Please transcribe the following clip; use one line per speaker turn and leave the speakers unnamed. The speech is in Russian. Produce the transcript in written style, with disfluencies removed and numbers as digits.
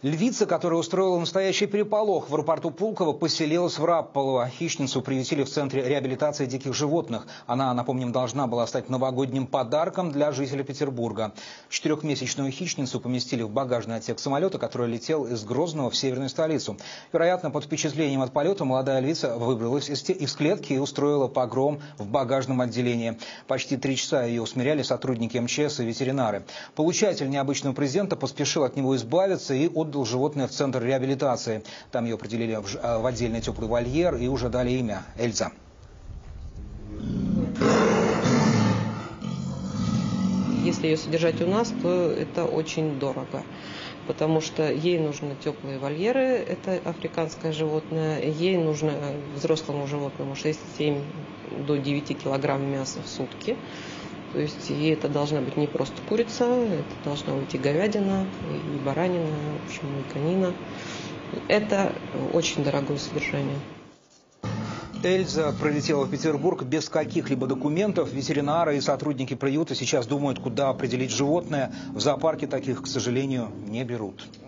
Львица, которая устроила настоящий переполох в аэропорту Пулково, поселилась в Рапполово. Хищницу приютили в Центре реабилитации диких животных. Она, напомним, должна была стать новогодним подарком для жителей Петербурга. 4-месячную хищницу поместили в багажный отсек самолета, который летел из Грозного в северную столицу. Вероятно, под впечатлением от полета молодая львица выбралась из клетки и устроила погром в багажном отделении. Почти 3 часа ее усмиряли сотрудники МЧС и ветеринары. Получатель необычного презента поспешил от него избавиться и отдал животное в Центр реабилитации. Там ее определили в отдельный теплый вольер и уже дали имя – Эльза.
Если ее содержать у нас, то это очень дорого, потому что ей нужны теплые вольеры, это африканское животное, ей нужно взрослому животному 6-7 до 9 килограмм мяса в сутки. То есть ей это должна быть не просто курица, это должна быть и говядина, и баранина, в общем, и конина. Это очень дорогое содержание.
Эльза прилетела в Петербург без каких-либо документов. Ветеринары и сотрудники приюта сейчас думают, куда определить животное. В зоопарке таких, к сожалению, не берут.